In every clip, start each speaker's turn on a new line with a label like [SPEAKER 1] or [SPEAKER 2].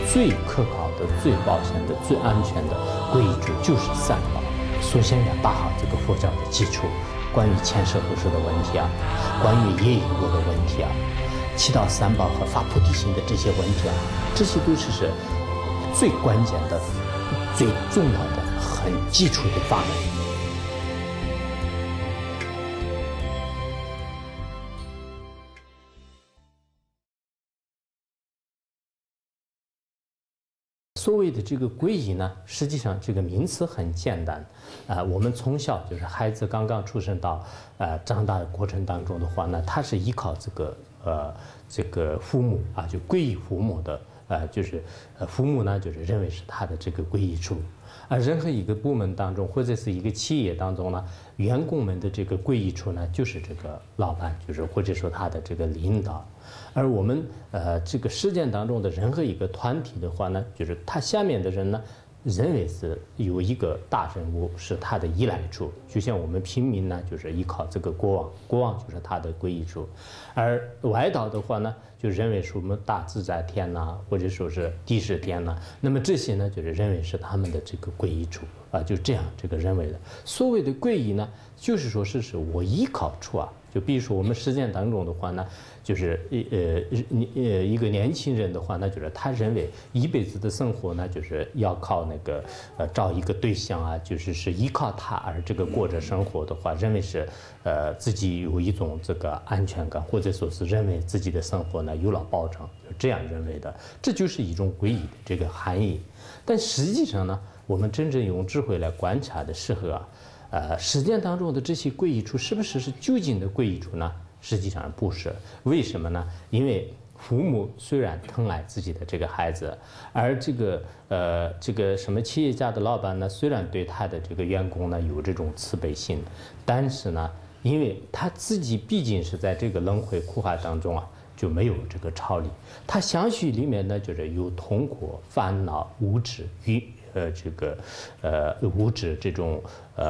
[SPEAKER 1] 最可靠的、最保险的、最安全的皈依处就是三宝。首先要打好这个佛教的基础，关于前世后世的问题啊，关于业因果的问题啊，祈祷三宝和发菩提心的这些问题啊，这些都是最关键的、最重要的、很基础的法门。所谓的这个皈依呢，实际上这个名词很简单，我们从小就是孩子刚刚出生到长大的过程当中的话呢，他是依靠这个父母啊，就皈依父母的，就是父母呢就是认为是他的这个皈依处，而任何一个部门当中或者是一个企业当中呢，员工们的这个皈依处呢就是这个老板，就是或者说他的这个领导。而我们这个实践当中的任何一个团体的话呢，就是他下面的人呢，认为是有一个大人物是他的依赖处，就像我们平民呢，就是依靠这个国王，国王就是他的皈依处；而外道的话呢，就认为是我们大自在天呐，或者说是地势天呐，那么这些呢，就是认为是他们的这个皈依处啊，就这样这个认为的。所谓的皈依呢，就是说是我依靠处啊。就比如说我们实践当中的话呢，就是一个年轻人的话呢，就是他认为一辈子的生活呢，就是要靠那个找一个对象啊，就是依靠他而这个过着生活的话，认为是自己有一种这个安全感，或者说是认为自己的生活呢有了保障，就这样认为的，这就是一种皈依的这个含义。但实际上呢，我们真正用智慧来观察的时候啊，实践当中的这些皈依处是不是究竟的皈依处呢？实际上不是。为什么呢？因为父母虽然疼爱自己的这个孩子，而这个什么企业家的老板呢，虽然对他的这个员工呢有这种慈悲心，但是呢，因为他自己毕竟是在这个轮回苦海当中啊，就没有这个超离。他相续里面呢，就是有痛苦、烦恼、无知与无知这种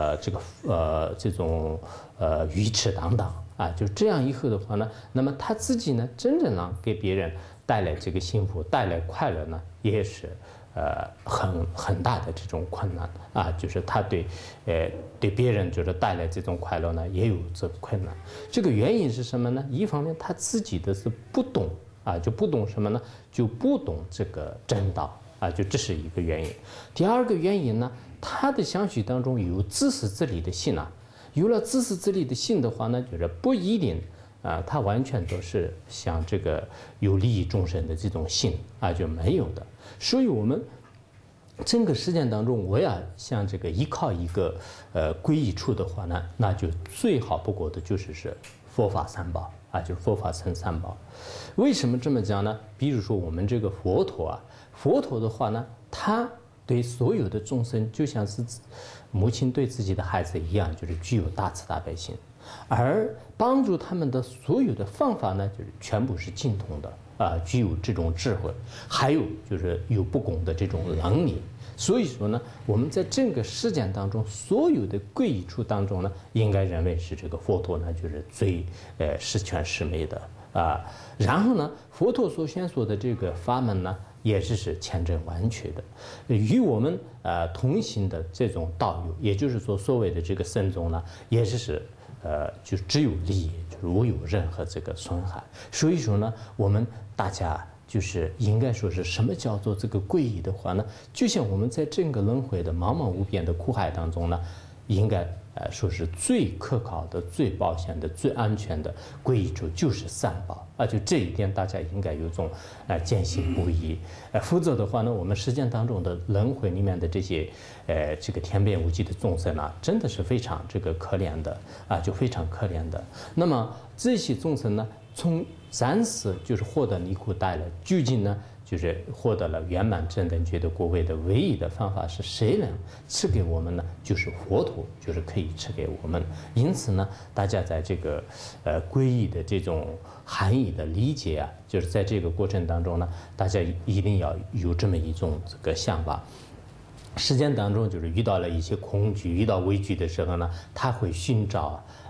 [SPEAKER 1] 愚痴等等啊，就这样以后的话呢，那么他自己呢，真正能给别人带来这个幸福、带来快乐呢，也是很大的这种困难啊，就是他对别人就是带来这种快乐呢，也有这个困难。这个原因是什么呢？一方面他自己的是不懂啊，就不懂什么呢？就不懂这个正道。啊，就这是一个原因。第二个原因呢，他的相续当中有自私自利的心啊，有了自私自利的心的话呢，就是不一定啊，他完全都是像这个有利益众生的这种心啊，就没有的。所以我们整个实践当中，我要像这个依靠一个皈依处的话呢，那就最好不过的就是佛法三宝啊，就是佛法僧三宝。为什么这么讲呢？比如说我们这个佛陀啊。佛陀的话呢，他对所有的众生就像是母亲对自己的孩子一样，就是具有大慈大悲心，而帮助他们的所有的方法呢，就是全部是精通的啊，具有这种智慧，还有就是有不共的这种能力。所以说呢，我们在整个实践当中，所有的皈依处当中呢，应该认为是这个佛陀呢，就是最十全十美的啊。然后呢，佛陀所宣说的这个法门呢，也是千真万确的，与我们同行的这种道友，也就是说所谓的这个僧众呢，也是就只有利益，就是无有任何这个损害。所以说呢，我们大家就是应该说是什么叫做这个皈依的话呢？就像我们在整个轮回的茫茫无边的苦海当中呢，应该说是最可靠的、最保险的、最安全的皈依处就是三宝啊！就这一点，大家应该有种坚信不疑。否则的话呢，我们实践当中的轮回里面的这些这个天变无际的众生啊，真的是非常这个可怜的啊，就非常可怜的。那么这些众生呢，从暂时就是获得离苦带来，究竟呢？就是获得了圆满正等觉的果位的唯一的方法是谁能赐给我们呢？就是佛陀，就是可以赐给我们。因此呢，大家在这个皈依的这种含义的理解啊，就是在这个过程当中呢，大家一定要有这么一种这个想法。实践当中，就是遇到了一些恐惧、遇到畏惧的时候呢，他会寻找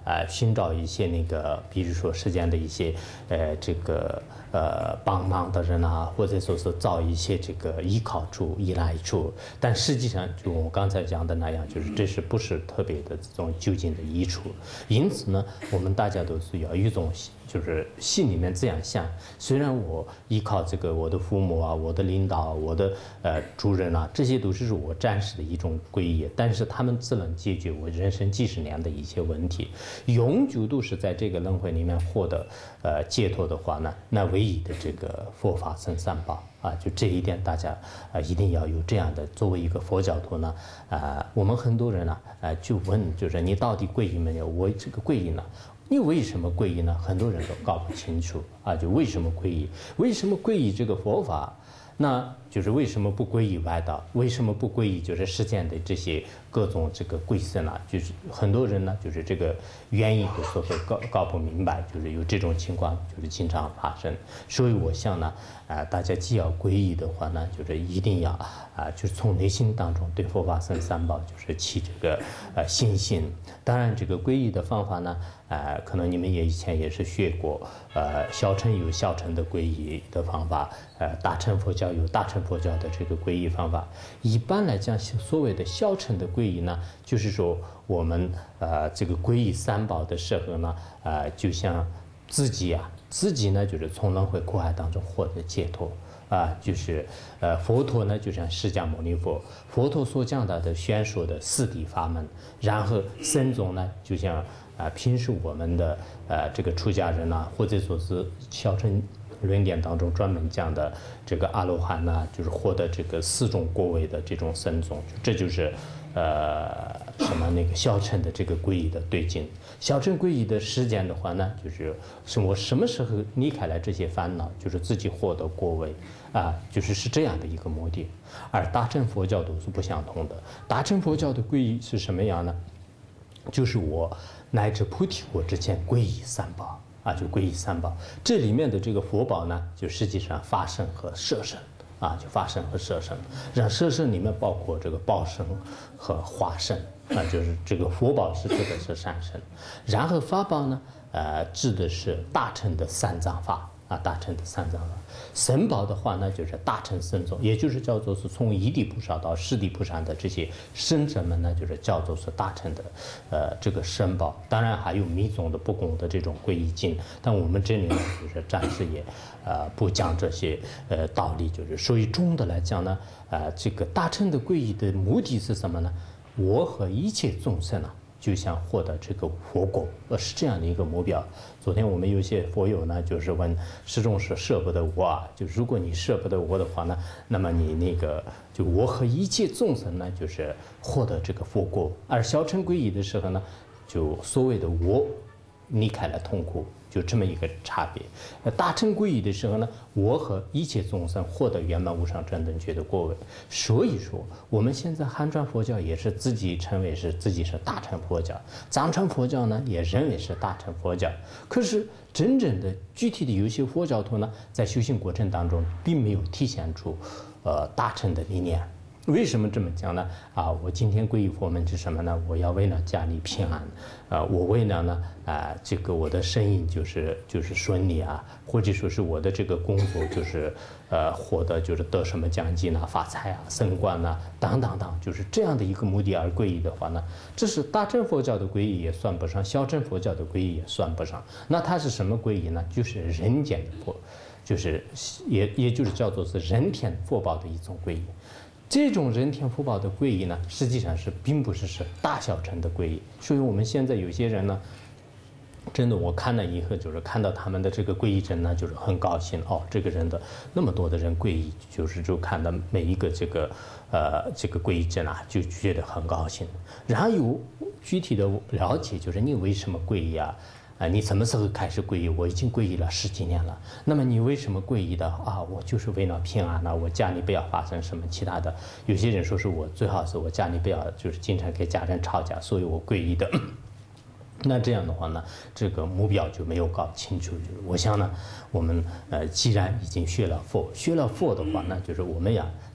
[SPEAKER 1] 寻找一些那个，比如说世间的一些这个帮忙的人啊，或者说是找一些这个依靠处、依赖处。但实际上，就我刚才讲的那样，就是这是不是特别的这种究竟的益处。因此呢，我们大家都是要有一种就是心里面这样想：虽然我依靠这个我的父母啊、我的领导、我的主人啊，这些都是我暂时的一种皈依，但是他们只能解决我人生几十年的一些问题。永久都是在这个轮回里面获得解脱的话呢，那唯一的这个佛法僧三宝啊，就这一点大家一定要有这样的。作为一个佛教徒呢，我们很多人呢就问，就是你到底皈依没有？我这个皈依呢？你为什么皈依呢？很多人都搞不清楚啊，就为什么皈依？为什么皈依这个佛法？那就是为什么不皈依外道？为什么不皈依就是世间的这些各种这个贵僧呢？就是很多人呢，就是这个原因都是会搞不明白，就是有这种情况，就是经常发生。所以我想呢，大家既要皈依的话呢，就是一定要就是从内心当中对佛法僧三宝就是起这个信心。当然，这个皈依的方法呢，可能你们以前也是学过，小乘有小乘的皈依的方法，大乘佛教有大乘佛教的这个皈依方法。一般来讲，所谓的小乘的皈依呢，就是说我们这个皈依三宝的时候呢，就像自己呢，就是从轮回苦海当中获得解脱。就是佛陀呢，就像释迦牟尼佛，佛陀所讲的宣说的四谛法门，然后僧众呢，就像平时我们的这个出家人或者说是小乘论点当中专门讲的这个阿罗汉呢，就是获得这个四种果位的这种僧众，这就是什么那个小乘的这个皈依的对境。小乘皈依的时间的话呢，就是我什么时候离开了这些烦恼，就是自己获得果位就是这样的一个目的。而大乘佛教都是不相同的。大乘佛教的皈依是什么样呢？就是我乃至菩提果之前皈依三宝就皈依三宝。这里面的这个佛宝呢，就实际上法身和摄身。就法身和摄身，让摄身里面包括这个报身和化身就是这个佛宝是指的是三身，然后法宝呢，指的是大乘的三藏法大乘的三藏法。僧宝的话呢，就是大乘僧众，也就是叫做是从一地菩萨到十地菩萨的这些僧者们呢，就是叫做是大乘的这个僧宝。当然还有密宗的不共的这种皈依经，但我们这里呢，就是暂时也不讲这些道理。就是所以总的来讲呢，这个大乘的皈依的目的是什么呢？我和一切众生就想获得这个佛果，是这样的一个目标。昨天我们有些佛友呢，就是问始终是舍不得我就如果你舍不得我的话呢，那么你那个就我和一切众生呢，就是获得这个佛果。而小乘皈依的时候呢，就所谓的我离开了痛苦，就这么一个差别。大乘皈依的时候呢，我和一切众生获得圆满无上正等觉的果位。所以说，我们现在汉传佛教也是自己称为是自己是大乘佛教，藏传佛教呢也认为是大乘佛教。可是真正的具体的有些佛教徒呢，在修行过程当中并没有体现出大乘的理念。为什么这么讲呢？我今天皈依佛门是什么呢？我要为了家里平安，我为了呢这个我的生意就是顺利或者说是我的这个工作就是获得就是得什么奖金发财升官等等等，就是这样的一个目的而皈依的话呢，这是大乘佛教的皈依也算不上，小乘佛教的皈依也算不上。那它是什么皈依呢？就是人间的佛，就是也就是叫做是人天佛宝的一种皈依。这种人天福报的皈依呢，实际上并不是大小乘的皈依。所以我们现在有些人呢，真的我看了以后，就是看到他们的这个皈依证呢，就是很高兴这个人的那么多的人皈依，就看到每一个这个皈依证就觉得很高兴。然后有具体的了解，就是你为什么皈依你什么时候开始皈依？我已经皈依了10几年了。那么你为什么皈依的我就是为了平安我家里不要发生什么其他的。有些人说是我最好是我家里不要就是经常跟家人吵架，所以我皈依的。那这样的话呢，这个目标就没有搞清楚。就是我想呢，我们既然已经学了佛的话呢，就是我们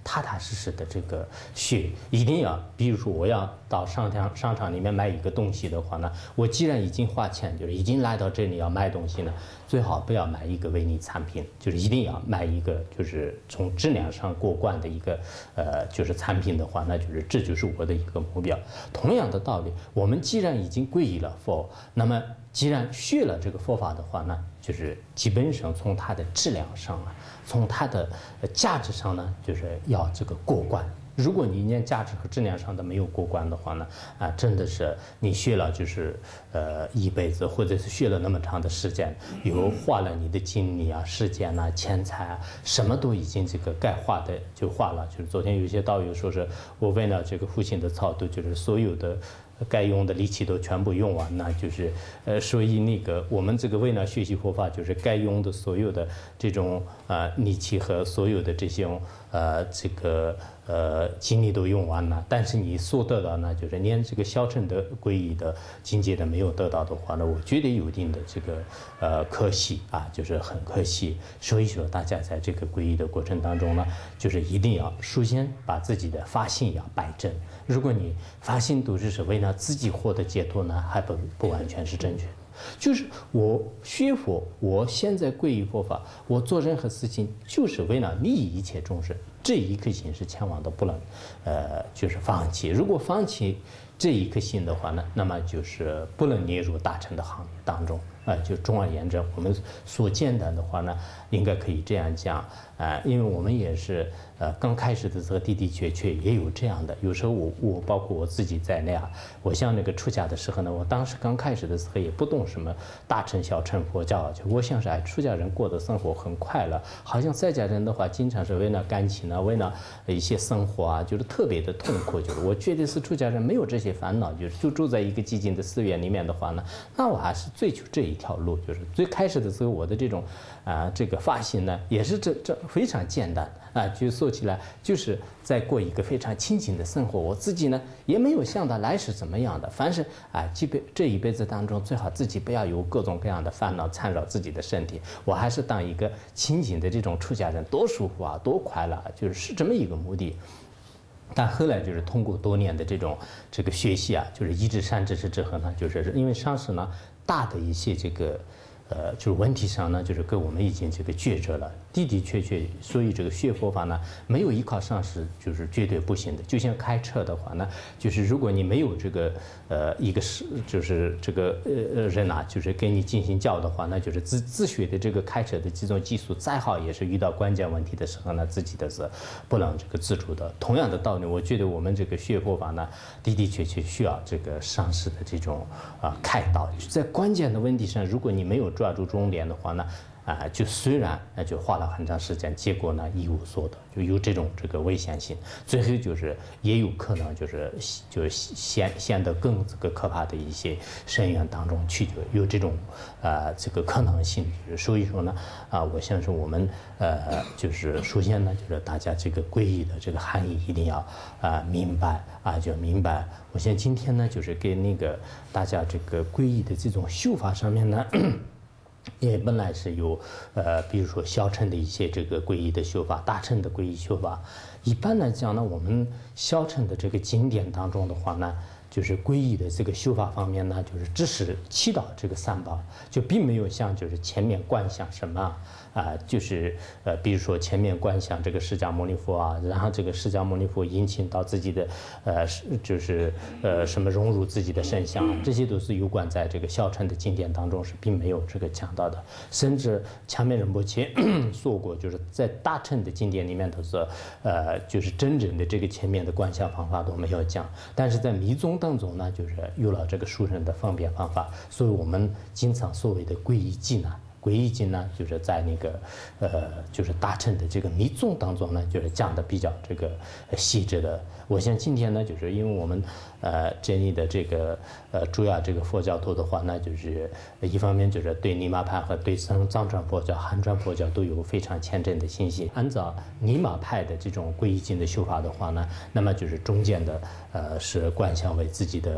[SPEAKER 1] 踏踏实实的这个学，一定要，比如说我要到商场里面买一个东西的话呢，我既然已经花钱，就是已经来到这里要买东西呢，最好不要买一个伪劣产品，就是一定要买一个就是从质量上过关的一个就是产品的话，那就是这就是我的一个目标。同样的道理，我们既然已经皈依了佛，那么既然学了这个佛法的话呢，就是基本上从它的质量上啊，从它的价值上呢，就是要这个过关。如果你连价值和质量上都没有过关的话呢，真的是你学了就是一辈子，或者是学了那么长的时间，又花了你的精力啊、时间啊、钱财啊，什么都已经这个该花的就花了。就是昨天有些道友说是我为了这个父亲的超度，就是所有的该用的力气都全部用完了，就是所以那个我们这个为了学习佛法，就是该用的所有的这种力气和所有的这种这个精力都用完了，但是你所得到呢，就是连这个小乘的皈依的境界都没有得到的话呢，我觉得有一定的这个可惜啊，就是很可惜。所以说大家在这个皈依的过程当中呢，就是一定要首先把自己的发心要摆正。如果你发心都是为了自己获得解脱呢，还不完全是正确的。就是我学佛，我现在皈依佛法，我做任何事情就是为了利益一切众生，这一颗心是千万都不能就是放弃。如果放弃这一颗心的话呢，那么就是不能列入大乘的行列当中。就总而言之，我们所见的话呢，应该可以这样讲因为我们也是刚开始的时候的确也有这样的。有时候我包括我自己在内啊，我像那个出家的时候呢，我当时刚开始的时候也不懂什么大乘小乘佛教，就我想是出家人过的生活很快乐，好像在家人的话经常是为了感情啊，为了一些生活啊，就是特别的痛苦。就是我觉得是出家人没有这些烦恼，就住在一个寂静的寺院里面的话呢，那我还是追求这一条路。就是最开始的时候我的这种这个发心呢，也是这非常简单就说起来就是在过一个非常清静的生活。我自己呢也没有想到来世怎么样的，凡是这一辈子当中，最好自己不要有各种各样的烦恼缠绕自己的身体，我还是当一个清静的这种出家人，多舒服啊，多快乐，就是这么一个目的。但后来就是通过多年的这个学习啊，就是一知山知识之后呢，就是因为上师呢大的一些这个就是问题上呢，就是跟我们已经这个抉择了，的确，所以这个学佛法呢，没有依靠上师就是绝对不行的。就像开车的话呢，就是如果你没有这个一个就是这个人啊，就是给你进行教的话，那就是自学的这个开车的这种技术再好，也是遇到关键问题的时候呢，自己的是不能这个自主的。同样的道理，我觉得我们这个学佛法呢，的确需要这个上师的这种开导，在关键的问题上，如果你没有抓住重点的话呢，就虽然就花了很长时间，结果呢一无所得，就有这个危险性。最后就是也有可能就是陷得更这个可怕的一些深渊当中去，就有这种这个可能性。所以说呢我相信我们就是首先呢，就是大家这个皈依的这个含义一定要明白就明白。我想今天呢，就是给那个大家这个皈依的这种修法上面呢。也本来是有比如说小乘的一些这个皈依的修法，大乘的皈依修法。一般来讲呢，我们小乘的这个经典当中的话呢，就是皈依的这个修法方面呢，就是只是祈祷这个三宝，就并没有像就是前面观想什么就是比如说前面观想这个释迦牟尼佛啊，然后这个释迦牟尼佛引请到自己的就是什么融入自己的身相这些都是有关在这个小乘的经典当中是并没有这个讲到的。甚至强面仁波切说过，就是在大乘的经典里面都是就是真正的这个前面的观想方法都没有讲，但是在密宗当中呢，就是有了这个殊胜的分辨方法。所以我们经常所谓的皈依记呢，皈依经呢，就是在那个就是大乘的这个密宗当中呢，就是讲的比较这个细致的。我想今天呢，就是因为我们这里的这个主要这个佛教徒的话呢，就是一方面就是对尼玛派和对藏传佛教、汉传佛教都有非常虔诚的信心。按照尼玛派的这种皈依经的修法的话呢，那么就是中间的是观想为自己的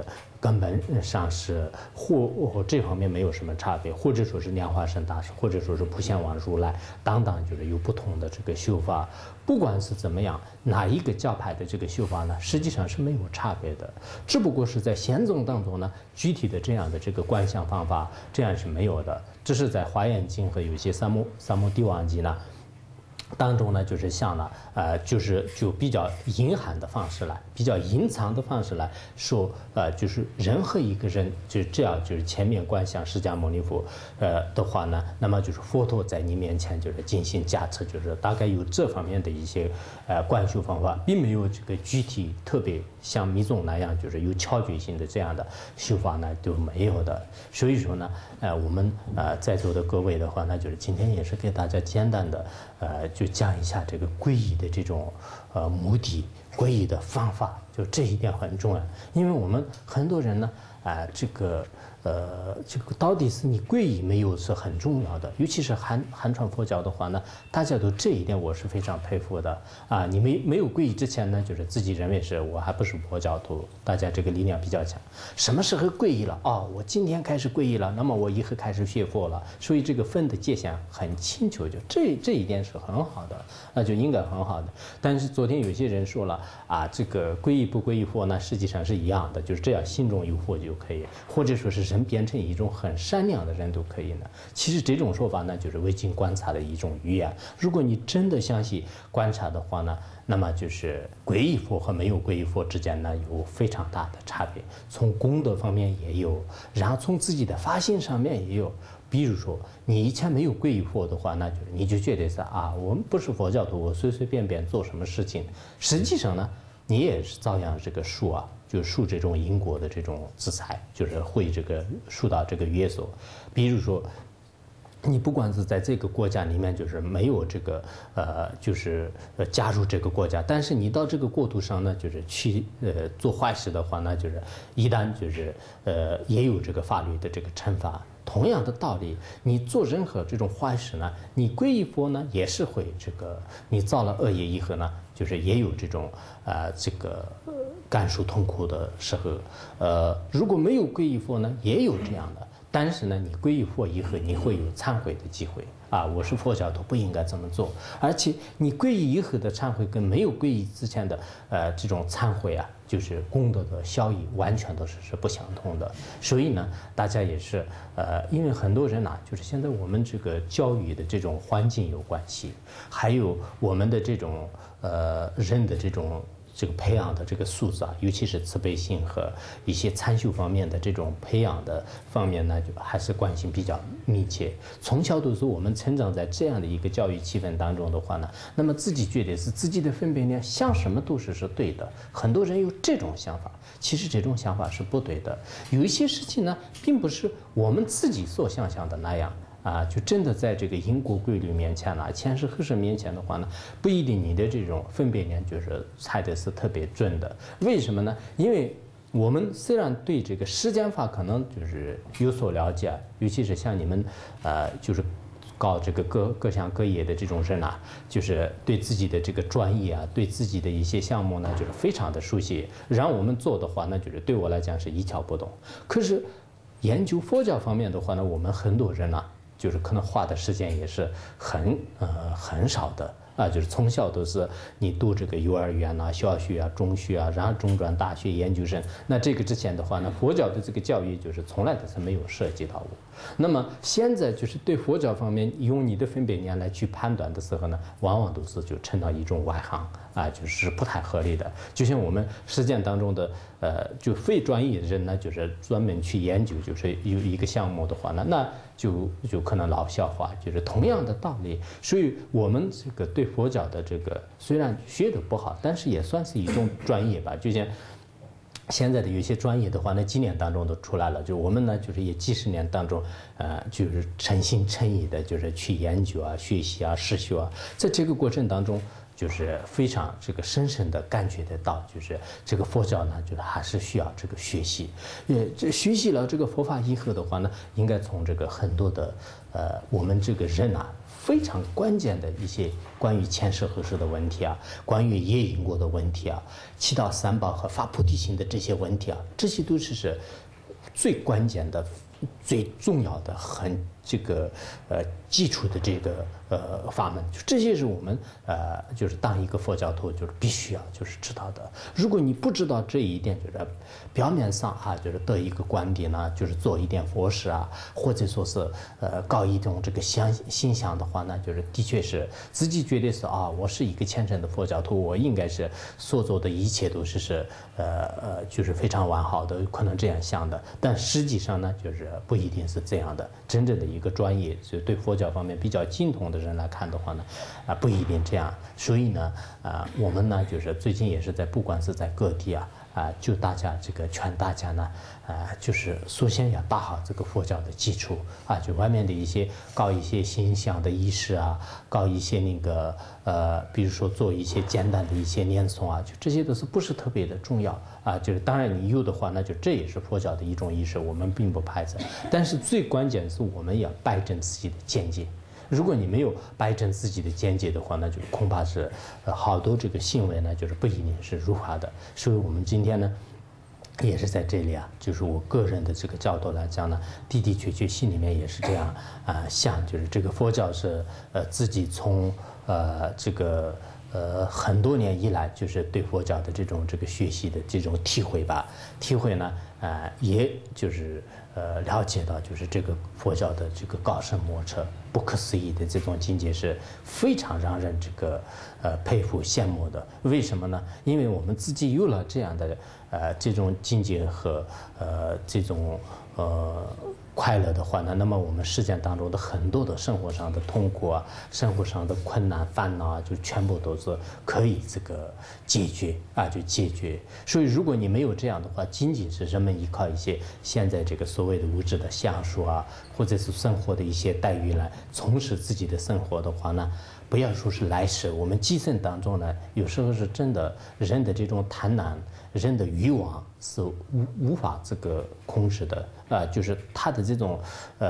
[SPEAKER 1] 根本上是或这方面没有什么差别，或者说是莲花生大师，或者说是普贤王如来等等，就是有不同的这个修法。不管是怎么样，哪一个教派的这个修法呢，实际上是没有差别的，只不过是在显宗当中呢，具体的这样的这个观想方法，这样是没有的。这是在《华严经》和有一些三摩地王经呢当中呢，就是像呢，就比较隐含的方式来，比较隐藏的方式来说，就是任何一个人就是这样，就是前面观想释迦牟尼佛，的话呢，那么就是佛陀在你面前就是进行加持，就是大概有这方面的一些观修方法，并没有这个具体特别像密宗那样就是有窍诀性的这样的修法呢都没有的。所以说呢，我们在座的各位的话呢，就是今天也是给大家简单的就讲一下这个皈依的这种目的，皈依的方法，就这一点很重要。因为我们很多人呢，这个到底是你皈依没有是很重要的，尤其是汉传佛教的话呢，大家都这一点我是非常佩服的啊。你没有皈依之前呢，就是自己认为是我还不是佛教徒，大家这个力量比较强。什么时候皈依了？哦，我今天开始皈依了，那么我以后开始学佛了，所以这个分的界限很清楚，就这一点是很好的，那就应该很好的。但是昨天有些人说了啊，这个皈依不皈依佛呢，实际上是一样的，就是这样心中有佛就可以，或者说是人变成一种很善良的人都可以呢。其实这种说法呢，就是未经观察的一种语言。如果你真的相信观察的话呢，那么就是皈依佛和没有皈依佛之间呢有非常大的差别，从功德方面也有，然后从自己的发心上面也有。比如说你以前没有皈依佛的话，那就是你就觉得是啊，我们不是佛教徒，我随随便便做什么事情，实际上呢，你也是照样这个受啊，就受这种因果的这种制裁，就是会这个受到这个约束。比如说你不管是在这个国家里面，就是没有这个加入这个国家，但是你到这个国土上呢，就是去做坏事的话呢，就是一旦就是也有这个法律的这个惩罚。同样的道理，你做任何这种坏事呢，你皈依佛呢，也是会这个你造了恶业以后呢，就是也有这种感受痛苦的时候。如果没有皈依佛呢，也有这样的。但是呢，你皈依佛以后，你会有忏悔的机会啊！我是佛教徒，不应该这么做。而且你皈依以后的忏悔跟没有皈依之前的这种忏悔啊，就是功德的效益完全都是不相同的。所以呢，大家也是因为很多人呐，就是现在我们这个教育的这种环境有关系，还有我们的这种人的这个培养的这个素质啊，尤其是慈悲心和一些参修方面的这种培养的方面呢，就还是关系比较密切。从小都是我们成长在这样的一个教育气氛当中的话呢，那么自己觉得是自己的分辨力想什么都是对的。很多人有这种想法，其实这种想法是不对的。有一些事情呢，并不是我们自己所想象的那样。就真的在这个因果规律面前呢，前世后世面前的话呢，不一定你的这种分辨力就是猜的是特别准的。为什么呢？因为我们虽然对这个时间法可能就是有所了解，尤其是像你们就是搞这个各项各业的这种人啊，就是对自己的这个专业啊，对自己的一些项目呢，就是非常的熟悉。让我们做的话，那就是对我来讲是一窍不通。可是研究佛教方面的话呢，我们很多人呢，就是可能花的时间也是很少的啊，就是从小都是你读这个幼儿园啊、小学啊、中学啊，然后中专、大学、研究生。那这个之前的话呢，佛教的这个教育就是从来都是没有涉及到过。那么现在就是对佛教方面用你的分别念来去判断的时候呢，往往都是就成到一种外行啊，就是不太合理的。就像我们实践当中的就非专业的人呢，就是专门去研究，就是有一个项目的话呢，那就可能老笑话，就是同样的道理。所以我们这个对佛教的这个虽然学得不好，但是也算是一种专业吧。就像现在的有些专业的话，那几年当中都出来了。就我们呢，就是也几十年当中，就是诚心诚意的，就是去研究啊、学习啊、实修啊，在这个过程当中，就是非常这个深深的感觉得到，就是这个佛教呢，就是还是需要这个学习。这学习了这个佛法以后的话呢，应该从这个很多的我们这个人啊， 非常关键的一些关于前世后世的问题啊，关于业因果的问题啊，七道三宝和发菩提心的这些问题啊，这些都是最关键的、最重要的、很基础的这个法门，就这些是我们就是当一个佛教徒就是必须要就是知道的。如果你不知道这一点，就是表面上啊就是得一个观点呢，就是做一点佛事啊，或者说是搞一种这个形象的话呢，就是的确是自己觉得是啊，我是一个虔诚的佛教徒，我应该是所做的一切都是就是非常完好的，可能这样想的，但实际上呢，就是不一定是这样的。真正的一个专业，就对佛教方面比较精通的人来看的话呢，不一定这样。所以呢，我们呢，就是最近也是不管是在各地就大家劝大家呢，就是首先要打好这个佛教的基础啊，就外面的一些搞一些形象的仪式啊，搞一些比如说做一些简单的一些念诵啊，就这些都是不是特别的重要啊。就是当然你有的话，那就这也是佛教的一种仪式，我们并不排斥。但是最关键是我们要摆正自己的见解。如果你没有摆正自己的见解的话，那就恐怕是好多这个行为呢，就是不一定是如法的。所以我们今天呢，也是在这里就是我个人的这个角度来讲呢，的确心里面也是这样想，就是这个佛教是自己从很多年以来，就是对佛教的这个学习的这种体会吧，呢，也就是了解到，就是这个佛教的这个高深莫测、不可思议的这种境界是非常让人佩服羡慕的。为什么呢？因为我们自己有了这样的这种境界和这种快乐的话呢，那么我们实践当中的很多的生活上的痛苦啊，生活上的困难烦恼啊，就全部都是可以解决就解决。所以如果你没有这样的话，仅仅是人们依靠一些现在所谓的物质的享受啊，或者是生活的一些待遇来从事自己的生活的话呢，不要说是来世，我们今生当中呢，有时候是真的人的这种贪婪、人的欲望是无法控制的就是他的这种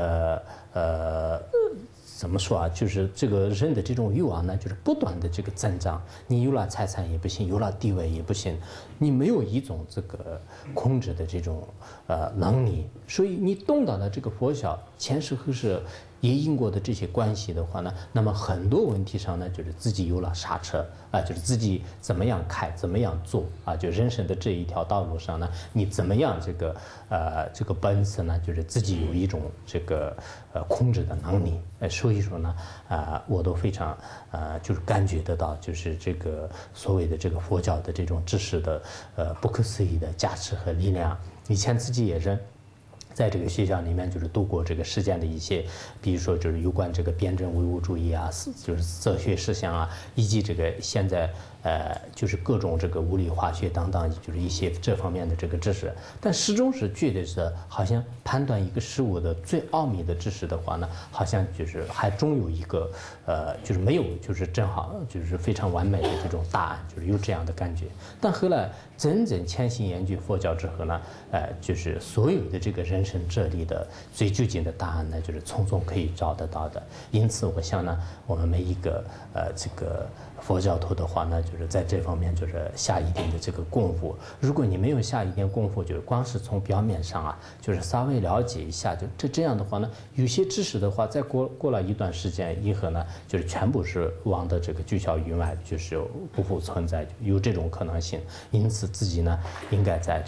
[SPEAKER 1] 怎么说就是这个人的这种欲望呢，就是不断的增长。你有了财产也不行，有了地位也不行，你没有一种控制的这种能力。所以你懂到了佛教前世后世也因果的这些关系的话呢，那么很多问题上呢，就是自己有了刹车就是自己怎么样开，怎么样做就人生的这一条道路上呢，你怎么样本事呢，就是自己有一种控制的能力。所以说呢，我都非常就是感觉得到，就是所谓的佛教的这种知识的不可思议的价值和力量。以前自己也是在学校里面读过实践的一些，比如说有关辩证唯物主义就是哲学思想以及现在就是各种物理化学等等，就是一些这方面的知识。但始终是觉得是好像判断一个事物的最奥秘的知识的话呢，好像就是还总有一个就是没有正好就是非常完美的这种答案，就是有这样的感觉。但后来真正潜心研究佛教之后呢，就是所有的人生哲理的最究竟的答案呢，就是从中可以找得到的。因此，我想呢，我们每一个佛教徒的话呢，就是在这方面就是下一定的功夫。如果你没有下一点功夫，就是光是从表面上就是稍微了解一下，就这样的话呢，有些知识的话，再过了一段时间以后呢，就是全部是忘的九霄云外，就是不复存在，有这种可能性。因此，自己呢，应该在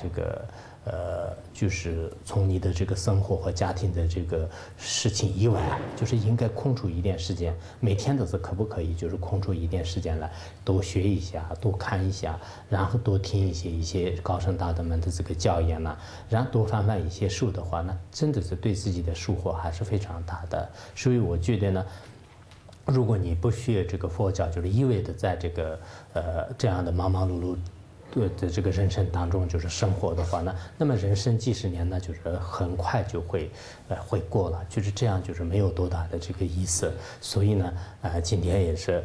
[SPEAKER 1] 就是从你的生活和家庭的事情以外就是应该空出一点时间，每天都是可不可以就是空出一点时间来多学一下，多看一下，然后多听一些高僧大德们的教言然后多翻一些书的话呢，真的是对自己的收获还是非常大的。所以我觉得呢，如果你不学佛教，就是一味的在这样的忙忙碌碌的人生当中就是生活的话呢，那么人生几十年呢，就是很快就会过了，就是这样，就是没有多大的意思。所以呢，今天也是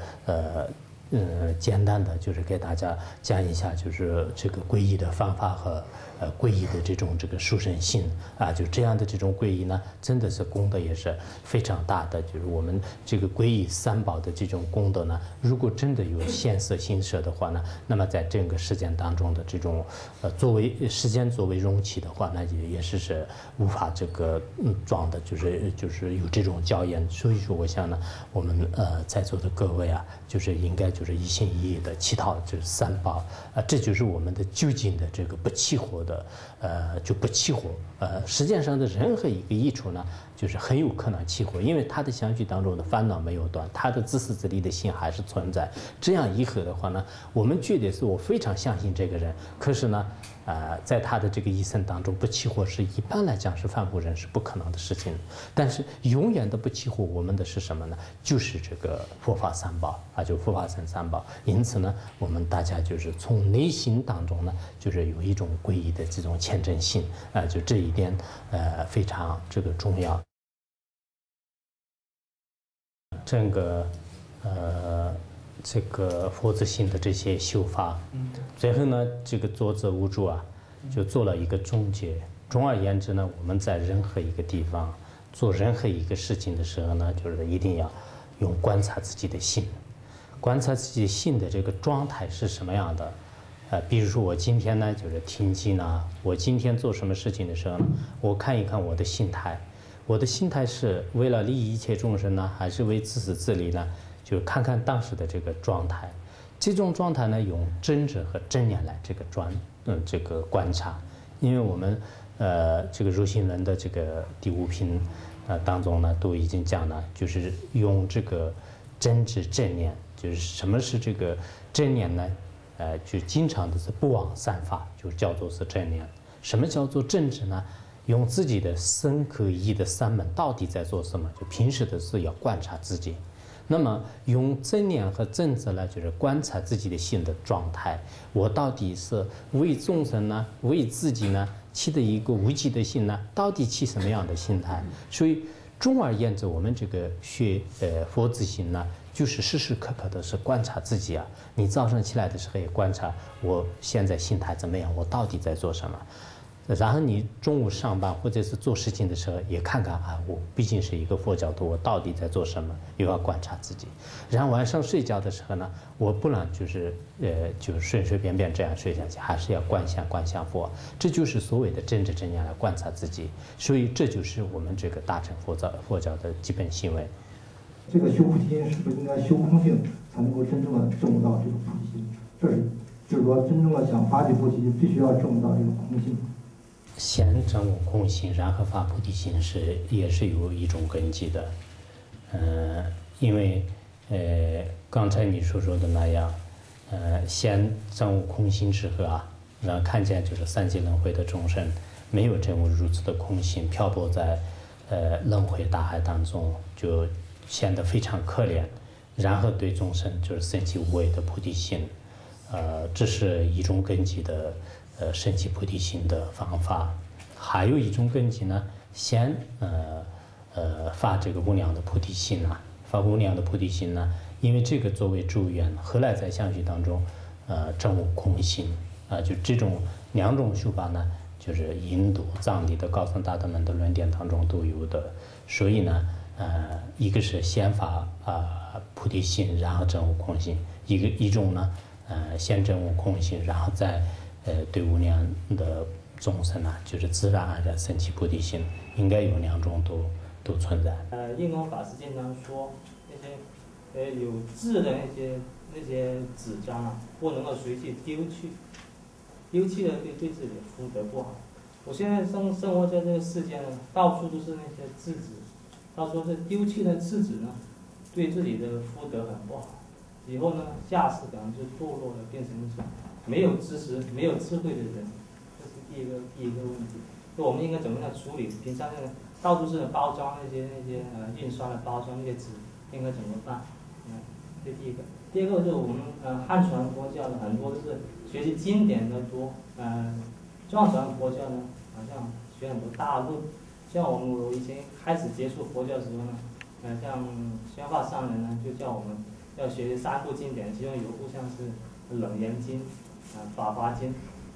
[SPEAKER 1] 简单的就是给大家讲一下，就是皈依的方法和皈依的这个殊胜心啊，就这样的这种皈依呢，真的是功德也是非常大的。就是我们这个皈依三宝的这种功德呢，如果真的有现色心舍的话呢，那么在整个时间当中的这种作为时间作为容器的话，那也是无法这个装的，就是有这种教验。所以说，我想呢，我们在座的各位啊，就是应该就是一心一意的祈祷这三宝这就是我们的究竟的这个不起火的就不起火实际上的任何一个益处呢，就是很有可能起火，因为他的相续当中的烦恼没有断，他的自私自利的心还是存在。这样一合的话呢，我们觉得是我非常相信这个人，可是呢，在他的这个一生当中不起火，是一般来讲是凡夫人是不可能的事情。但是永远的不起火，我们的是什么呢？就是这个佛法三宝啊，就佛法三宝。因此呢，我们大家就是从内心当中呢，就是有一种皈依的这种虔诚心就这一点非常这个重要。整个这个佛子行的这些修法，最后呢，这个作者无助啊，就做了一个总结。总而言之呢，我们在任何一个地方做任何一个事情的时候呢，就是一定要用观察自己的心，观察自己心的这个状态是什么样的。比如说我今天呢，就是听经呢，我今天做什么事情的时候呢，我看一看我的心态，我的心态是为了利益一切众生呢，还是为自私自利呢？就看看当时的这个状态，这种状态呢，用真知和正念来这个观察。因为我们这个入心论的这个第5品当中呢，都已经讲了，就是用这个真知正念，就是什么是这个正念呢？就经常的是不妄散发，就叫做是正念。什么叫做正知呢？用自己的身口意的三门到底在做什么？就平时的是要观察自己。那么用正念和正知呢，就是观察自己的心的状态。我到底是为众生呢，为自己呢，起的一个无极的心呢，到底起什么样的心态？所以总而言之，我们这个学佛子行呢，就是时时刻刻的是观察自己啊。你早上起来的时候也观察我现在心态怎么样，我到底在做什么。然后你中午上班或者是做事情的时候，也看看啊，我毕竟是一个佛教徒，我到底在做什么，又要观察自己。然后晚上睡觉的时候呢，我不能就是就随随便便这样睡下去，还是要观想佛。这就是所谓的真知正念来观察自己。所以这就是我们这个大乘佛教的基本行为。
[SPEAKER 2] 这个修菩提心是不是应该修空性，才能够真正的证悟到这个菩提心？这是就是说，真正的想发起菩提，必须要证悟到这种空性。
[SPEAKER 1] 先证悟空性，然后发菩提心也是有一种根基的。因为刚才你所说的那样，先证悟空性之后啊，然后看见就是三界轮回的众生没有证悟如此的空性，漂泊在轮回大海当中，就显得非常可怜，然后对众生就是升起无畏的菩提心。这是一种根基的升起菩提心的方法。还有一种根基呢，先发这个无量的菩提心啊，发无量的菩提心呢，因为这个作为助缘，后来在相续当中证悟空性就这种2种修法呢，就是印度、藏地的高僧大德们的论点当中都有的。所以呢，一个是先发菩提心，然后证悟空性；一种呢，先证悟空性，然后再对无量的众生呢，就是自然而然升起菩提心，应该有2种都存在。
[SPEAKER 3] 印光法师经常说，那些有字的那些纸张啊，不能够随去丢弃，丢弃了对自己的福德不好。我现在生活在这个世间呢，到处都是那些字纸，到处是丢弃的字纸呢，对自己的福德很不好。以后呢，下世可能就堕落了，变成一种没有知识、没有智慧的人，这是第一个问题。就我们应该怎么样处理？平常呢，到处是包装那些印刷的包装那些纸，应该怎么办？这第一个。第二个就是我们汉传佛教的很多都是学习经典的多，藏传佛教呢，好像学很多大论。像我以前开始接触佛教的时候呢，像宣化上人呢，就叫我们要学3部经典，其中有一部像是《楞严经》、《法华经》，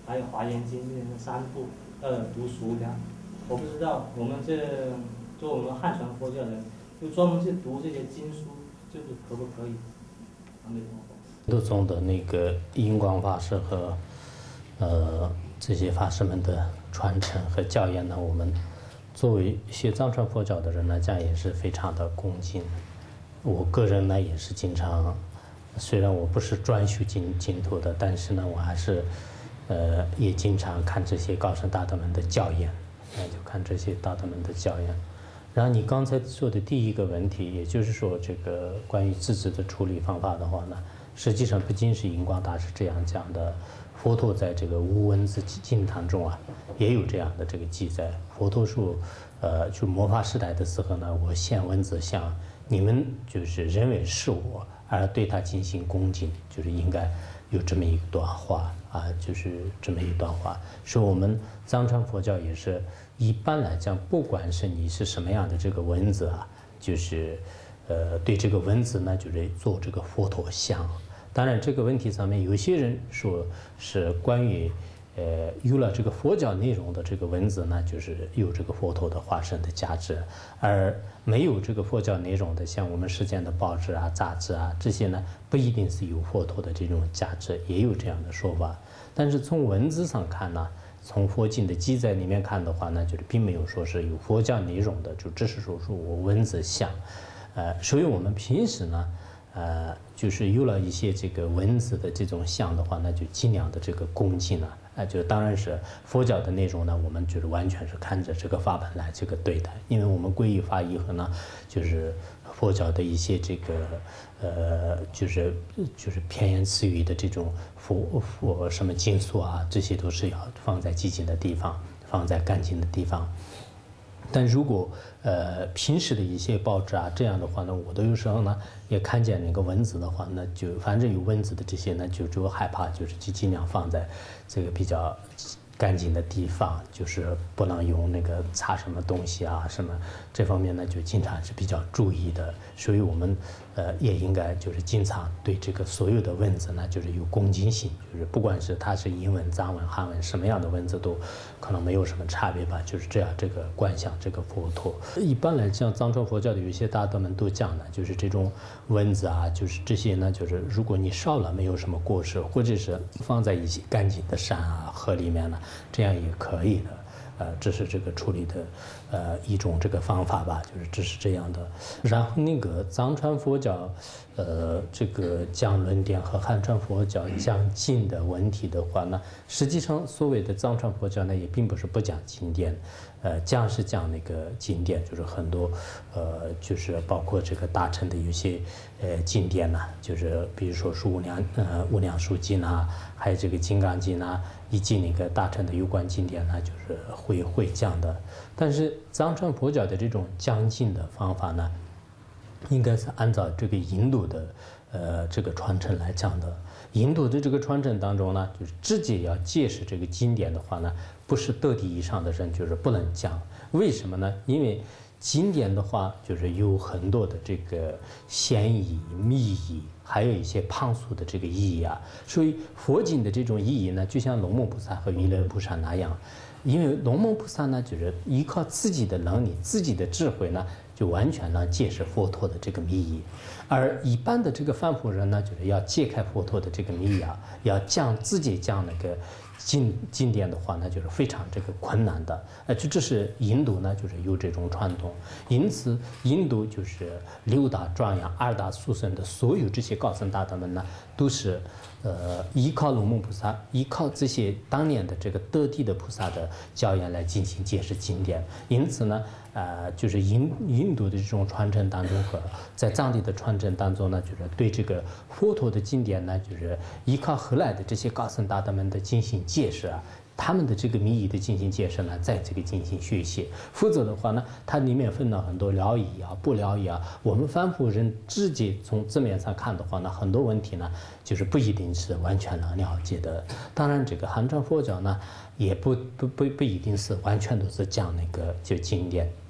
[SPEAKER 3] 还有《华严经》这三部读熟这样。我不知道我们做我们汉传佛教人，就专门去读这些经书，就是可不可以？
[SPEAKER 1] 陆宗的那个印光法师和这些法师们的传承和教研呢，我们作为学藏传佛教的人呢，讲也是非常的恭敬。我个人呢也是经常，虽然我不是专修净土的，但是呢我还是也经常看这些高僧大德们的教研，就看这些大德们的教研。然后你刚才说的第一个问题，也就是说这个关于自治的处理方法的话呢，实际上不仅是印光大师这样讲的，佛陀在这个无文字经堂中啊，也有这样的这个记载。佛陀说，就末法时代的时候呢，我现文字向你们就是认为是我，而对他进行恭敬，就是应该有这么一段话啊，就是这么一段话，说我们藏传佛教也是一般来讲，不管是你是什么样的这个文字啊，就是对这个文字呢，就是做这个佛陀像。当然，这个问题上面，有些人说是关于有了这个佛教内容的这个文字呢，就是有这个佛陀的化身的价值，而没有这个佛教内容的，像我们世间的报纸啊、杂志啊这些呢，不一定是有佛陀的这种价值，也有这样的说法。但是从文字上看呢，从佛经的记载里面看的话呢，就是并没有说是有佛教内容的，就只是说我文字像，所以我们平时呢。就是有了一些这个文字的这种像的话，那就尽量的这个恭敬了，就当然是佛教的内容呢，我们就是完全是看着这个法本来这个对待，因为我们皈依法以后呢，就是佛教的一些这个就是偏言辞语的这种佛什么经书啊，这些都是要放在寂静的地方，放在干净的地方。但如果平时的一些报纸啊这样的话呢，我都有时候呢也看见那个文字的话，那就反正有文字的这些呢，就害怕，就是尽量放在这个比较干净的地方，就是不能用那个擦什么东西啊什么这方面呢，就经常是比较注意的。所以我们也应该就是经常对这个所有的文字呢，就是有恭敬心，就是不管是它是英文、藏文、汉文什么样的文字都可能没有什么差别吧，就是这样这个观想这个佛陀。一般来讲，藏传佛教的有些大德们都讲呢，就是这种文字啊，就是这些呢，就是如果你烧了没有什么过失，或者是放在一些干净的山啊、河里面呢，这样也可以的。这是这个处理的一种这个方法吧，就是这是这样的。然后那个藏传佛教这个讲论点和汉传佛教讲经的问题的话呢，实际上所谓的藏传佛教呢也并不是不讲经典，讲是讲那个经典，就是很多就是包括这个大乘的有些经典呢，就是比如说是无量寿经啊，还有这个金刚经啊，以及那个大乘的有关经典呢，就是会讲的。但是藏传佛教的这种讲经的方法呢，应该是按照这个印度的这个传承来讲的。印度的这个传承当中呢，就是直接要解释这个经典的话呢，不是得地以上的人就是不能讲。为什么呢？因为经典的话就是有很多的这个显义、密义，还有一些旁述的这个意义啊。所以佛经的这种意义呢，就像龙门菩萨和弥勒菩萨那样，因为龙门菩萨呢，就是依靠自己的能力、自己的智慧呢，就完全能解释佛陀的这个密意。而一般的这个凡夫人呢，就是要解开佛陀的这个密意啊，要自己讲那个经典的话呢，就是非常这个困难的。就这是印度呢，就是有这种传统。因此，印度就是六大庄严、二大殊胜的所有这些高僧大德们呢，都是依靠龙门菩萨，依靠这些当年的这个得地的菩萨的教言来进行解释经典。因此呢，就是印度的这种传承当中和在藏地的传承当中呢，就是对这个佛陀的经典呢，就是依靠后来的这些高僧大德们的进行解释啊，他们的这个密意的进行解释呢，在这个进行学习。否则的话呢，它里面分了很多了义啊、不了义啊。我们凡夫人直接从字面上看的话呢，很多问题呢，就是不一定是完全能了解的。当然，这个汉传佛教呢，也不一定是完全都是讲那个就经典。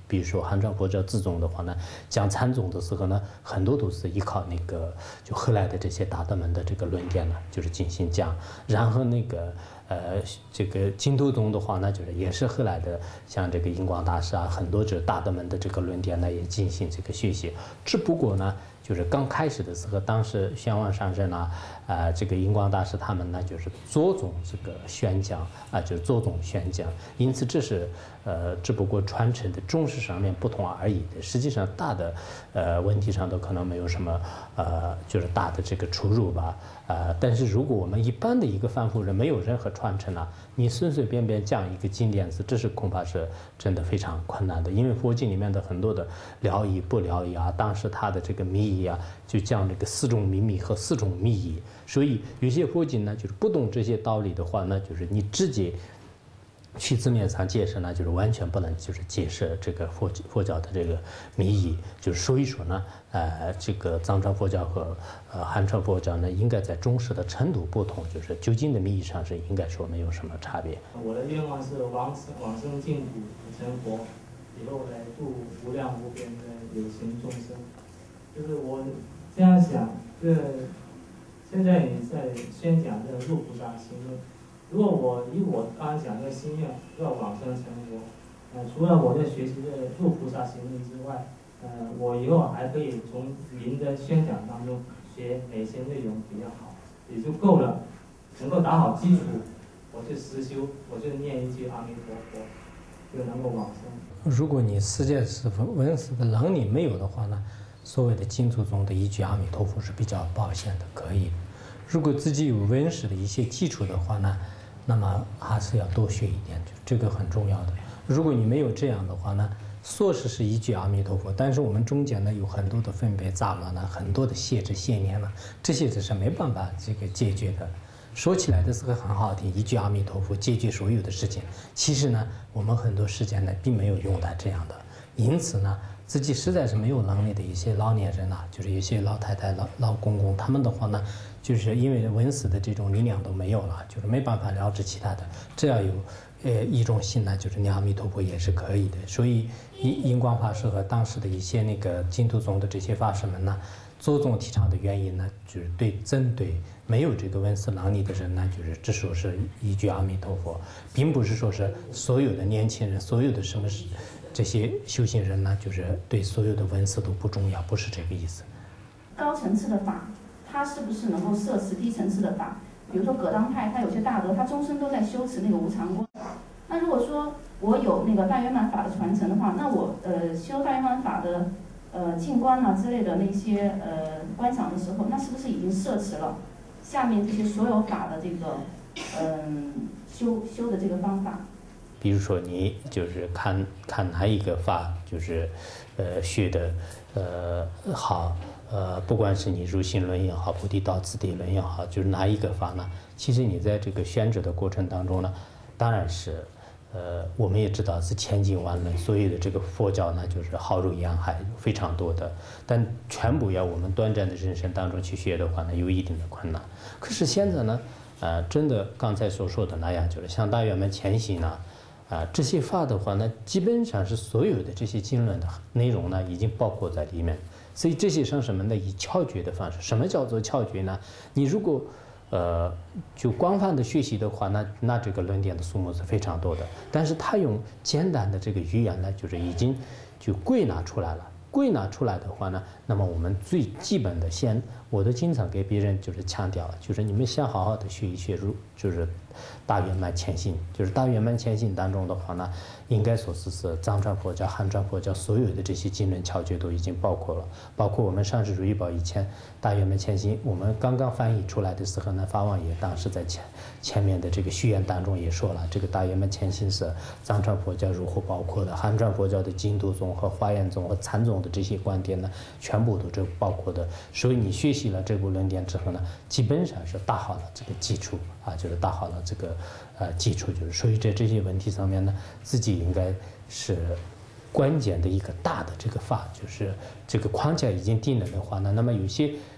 [SPEAKER 1] 比如说汉传佛教自宗的话呢，讲禅宗的时候呢，很多都是依靠那个就后来的这些大德们的这个论点呢，就是进行讲。然后那个这个净土宗的话呢，就是也是后来的，像这个印光大师啊，很多这大德们的这个论点呢，也进行这个学习。只不过呢，就是刚开始的时候，当时宣王上人啊，这个印光大师他们呢，就是着重这个宣讲啊，就是着重宣讲。因此这是只不过传承的重视上面不同而已的。实际上大的问题上都可能没有什么就是大的这个出入吧。但是如果我们一般的一个凡夫人没有任何传承啊，你随随便便讲一个经典字，这是恐怕是真的非常困难的。因为佛经里面的很多的了义不了义啊，当时他的这个密意啊，就讲这个4种秘密和4种密意。所以有些佛经呢，就是不懂这些道理的话呢，就是你直接去字面上解释呢，就是完全不能就是解释这个佛教的这个密意。就是所以说呢，这个藏传佛教和汉传佛教呢，应该在重视的程度不同，就是究竟的密意上是应该说没有什么差别。
[SPEAKER 3] 我的愿望是往生净土成佛，以后来度无量无边的有情众生。就是我这样想，现在你在宣讲这个入菩萨心论。如果我刚才讲这个心愿要往生成佛，除了我在学习的入菩萨行论之外，我以后还可以从您的宣讲当中学哪些内容比较好，也就够了，能够打好基础，我去实修，我就念一句阿弥陀佛，就能够往生。
[SPEAKER 1] 如果你实在是闻思的能力没有的话呢，所谓的净土中的一句阿弥陀佛是比较保险的，可以。如果自己有闻识的一些基础的话呢，那么还是要多学一点，这个很重要的。如果你没有这样的话呢，说是一句阿弥陀佛，但是我们中间呢有很多的分别杂乱呢，很多的限制限念呢，这些是没办法这个解决的。说起来的时候很好听，一句阿弥陀佛解决所有的事情。其实呢，我们很多时间呢并没有用到这样的。因此呢，自己实在是没有能力的一些老年人啊，就是一些老太太、老公公，他们的话呢，就是因为闻思的这种力量都没有了，就是没办法了知其他的。只要有一种心呢，就是念阿弥陀佛也是可以的。所以印光法师和当时的一些那个净土宗的这些法师们呢，着重提倡的原因呢，就是针对没有这个闻思能力的人呢，就是只说是一句阿弥陀佛，并不是说是所有的年轻人，所有的什么这些修行人呢，就是对所有的闻思都不重要，不是这个意思。
[SPEAKER 4] 高层次的法，它是不是能够摄持低层次的法？比如说葛当派，他有些大德，他终身都在修持那个无常观。那如果说我有那个大圆满法的传承的话，那我修大圆满法的静观啊之类的那些观想的时候，那是不是已经摄持了下面这些所有法的这个修的这个方法？
[SPEAKER 1] 比如说你就是看哪一个法就是学的好，不管是你入心论也好，菩提道次第论也好，就是哪一个法呢？其实你在这个选择的过程当中呢，当然是我们也知道是千经万论，所有的这个佛教呢，就是浩如烟海，非常多的，但全部要我们短暂的人生当中去学的话呢，有一定的困难。可是现在呢，真的刚才所说的那样，就是像大圆满前行呢。这些法的话呢，基本上是所有的这些经论的内容呢，已经包括在里面。所以这些是什么呢？以窍诀的方式。什么叫做窍诀呢？你如果就广泛的学习的话，那这个论点的数目是非常多的。但是他用简单的这个语言呢，就是已经就归纳出来了。归纳出来的话呢，那么我们最基本的我都经常给别人就是强调，就是你们先好好的学一学就是大圆满前行，就是大圆满前行当中的话呢，应该说是藏传佛教、汉传佛教所有的这些经论窍诀都已经包括了，包括我们上师如意宝以前大圆满前行，我们刚刚翻译出来的时候呢，法王爷当时在前面的这个序言当中也说了，这个大圆满前行是藏传佛教如何包括的，汉传佛教的净土宗和华严宗和禅宗的这些观点呢，全部都是包括的。所以你学习了这部论点之后呢，基本上是打好了这个基础啊，就是打好了这个基础，就是所以在这些问题上面呢，自己应该是关键的一个大的这个法，就是这个框架已经定了的话呢，那么有些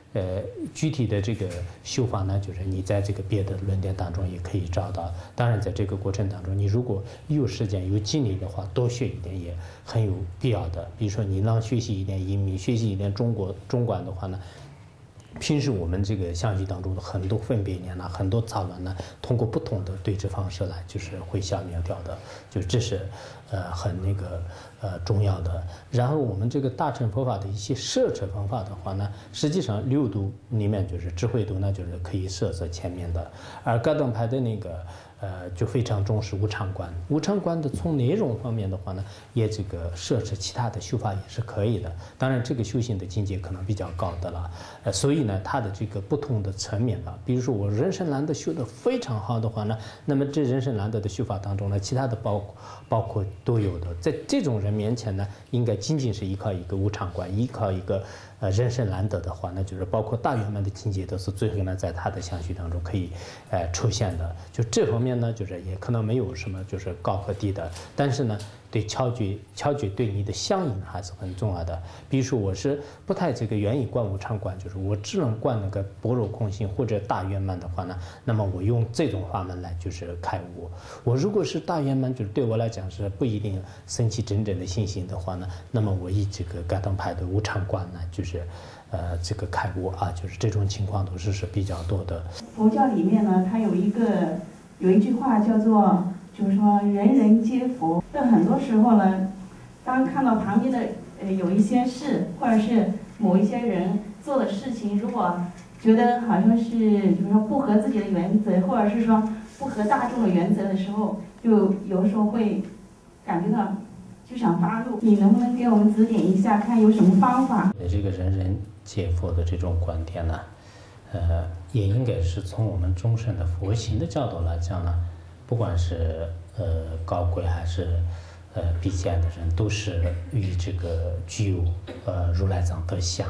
[SPEAKER 1] 具体的这个修法呢，就是你在这个别的论点当中也可以找到。当然，在这个过程当中，你如果有时间有精力的话，多学一点也很有必要的。比如说，你能学习一点英语，学习一点中观的话呢，平时我们这个象棋当中的很多分别念呢，很多杂乱呢，通过不同的对峙方式来，就是会消灭掉的。就这是很重要的。然后我们这个大乘佛法的一些设置方法的话呢，实际上六度里面就是智慧度呢，就是可以设在前面的。而格当派的那个就非常重视无常观。无常观的从内容方面的话呢，也这个设置其他的修法也是可以的。当然，这个修行的境界可能比较高的了。所以呢，它的这个不同的层面吧，比如说我人参兰德修得非常好的话呢，那么这人参兰德的修法当中呢，其他的包括都有的。在这种人面前呢，应该仅仅是依靠一个无常观，依靠一个人参兰德的话呢，就是包括大圆满的境界都是最后呢在他的相续当中可以出现的。就这方面呢，就是也可能没有什么就是高和低的，但是呢，对敲诀对你的相应还是很重要的。比如说我是不太这个愿意观无常观，就是我只能观那个般若空性或者大圆满的话呢，那么我用这种法门来就是开悟。我如果是大圆满，就是对我来讲是不一定升起真正的信心的话呢，那么我以这个格当派的无常观呢，就是这个开悟啊，就是这种情况都是比较多的。
[SPEAKER 5] 佛教里面呢，它有一句话叫做，就是说人人皆佛。但很多时候呢，当看到旁边的有一些事，或者是某一些人做的事情，如果觉得好像是就是说不合自己的原则，或者是说不合大众的原则的时候，就有时候会感觉到就想发怒。你能不能给我们指点一下，看有什么方法？
[SPEAKER 1] 这个人人皆佛的这种观点呢，也应该是从我们终身的佛行的角度来讲呢，不管是高贵还是比肩的人，都是与这个具有如来藏德相。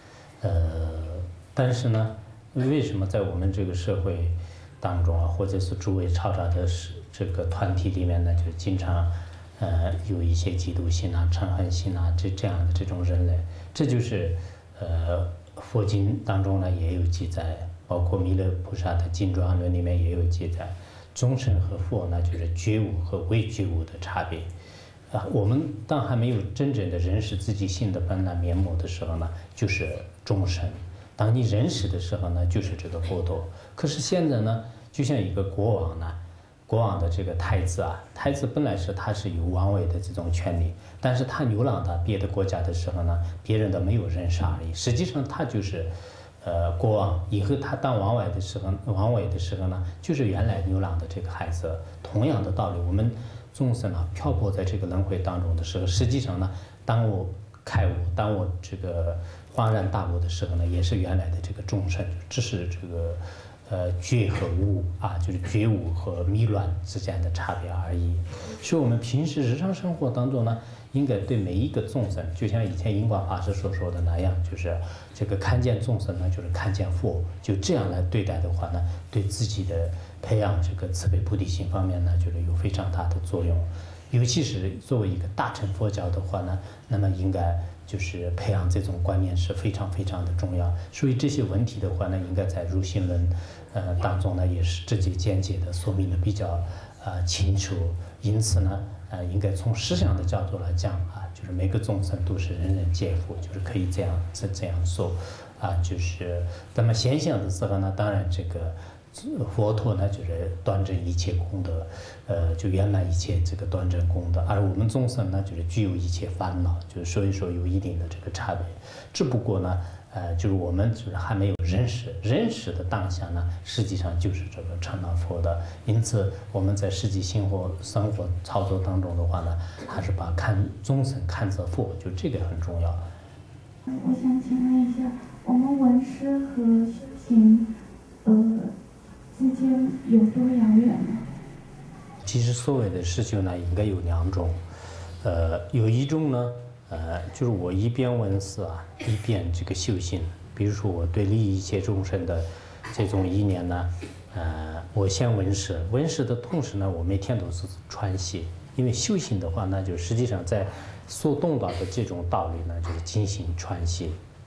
[SPEAKER 1] 但是呢，为什么在我们这个社会当中啊，或者是诸位抄查的这个团体里面呢，就经常有一些嫉妒心啊、嗔恨心啊这样的这种人类，这就是佛经当中呢也有记载，包括弥勒菩萨的经转论里面也有记载，众生和佛呢就是觉悟和未觉悟的差别。我们当还没有真正的认识自己心的本来面目的时候呢，就是众生；当你认识的时候呢，就是这个佛陀。可是现在呢，就像一个国王呢，国王的这个太子啊，太子本来他是有王位的这种权利，但是他流浪到别的国家的时候呢，别人都没有认识而已。实际上他就是国王，以后他当王位的时候呢，就是原来流浪的这个孩子。同样的道理，我们众生啊漂泊在这个轮回当中的时候，实际上呢，当我开悟，当我这个恍然大悟的时候呢，也是原来的这个众生，只是这个觉和悟啊，就是觉悟和迷乱之间的差别而已。所以我们平时日常生活当中呢，应该对每一个众生，就像以前印光法师所说的那样，就是这个看见众生呢，就是看见佛，就这样来对待的话呢，对自己的培养这个慈悲菩提心方面呢，就是有非常大的作用。尤其是作为一个大乘佛教的话呢，那么应该就是培养这种观念是非常非常的重要。所以这些问题的话呢，应该在入心论当中呢，也是直接间接的说明的比较清楚。因此呢，应该从思想的角度来讲啊，就是每个众生都是人人皆佛，就是可以这样说啊。就是那么现象的时候呢，当然这个佛陀呢，就是端正一切功德，就圆满一切这个端正功德，而我们众生呢，就是具有一切烦恼，就是所以说有一定的这个差别。只不过呢，就是我们就是还没有认识的当下呢，实际上就是这个成了佛的。因此，我们在实际生活操作当中的话呢，还是把众生看作佛，就这个很重要。
[SPEAKER 6] 我想请问一下，我们闻思和修行，之间有多遥远呢？
[SPEAKER 1] 其实所谓的实修呢，应该有两种，有一种呢，就是我一边闻思啊，一边这个修行。比如说我对利益一切众生的这种意念呢，我先闻思的同时呢，我每天都是传习。因为修行的话，那就实际上在所懂到的这种道理呢，就是进行传习。